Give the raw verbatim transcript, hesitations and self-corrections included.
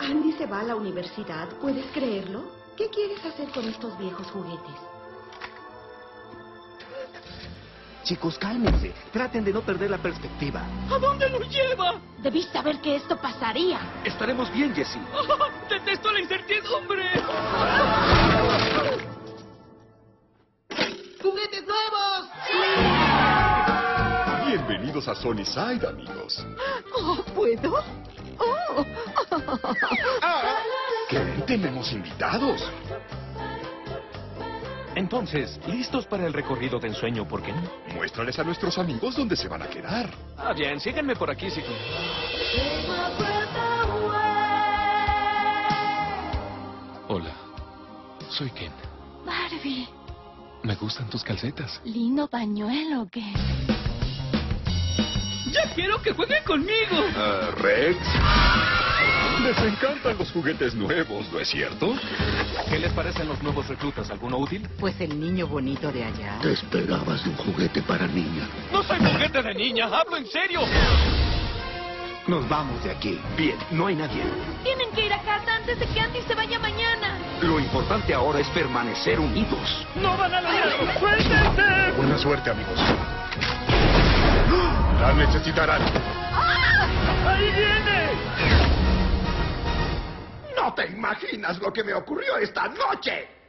Andy se va a la universidad, ¿puedes creerlo? ¿Qué quieres hacer con estos viejos juguetes? Chicos, cálmense. Traten de no perder la perspectiva. ¿A dónde nos lleva? Debí saber que esto pasaría. Estaremos bien, Jessie. Oh, ¡detesto la incertidumbre! ¡Juguetes nuevos! Bienvenidos a Sunnyside, amigos. Oh, ¿puedo? Oh. ¿Qué? Tenemos invitados. Entonces, ¿listos para el recorrido de ensueño, por qué no? Muéstrales a nuestros amigos dónde se van a quedar. Ah, bien, síganme por aquí, si Hola, soy Ken. Barbie. Me gustan tus calcetas. Lindo pañuelo, Ken. ¡Ya quiero que juegue conmigo! Ah, Rex. Les encantan los juguetes nuevos, ¿no es cierto? ¿Qué les parecen los nuevos reclutas? ¿Alguno útil? Pues el niño bonito de allá. Te esperabas de un juguete para niña. ¡No soy juguete de niña! ¡Hablo en serio! Nos vamos de aquí. Bien, no hay nadie. Tienen que ir a casa antes de que Andy se vaya mañana. Lo importante ahora es permanecer unidos. ¡No van a lograrlo! ¡Suéltense! Buena suerte, amigos. La necesitarán. ¡Ahí viene! No te imaginas lo que me ocurrió esta noche.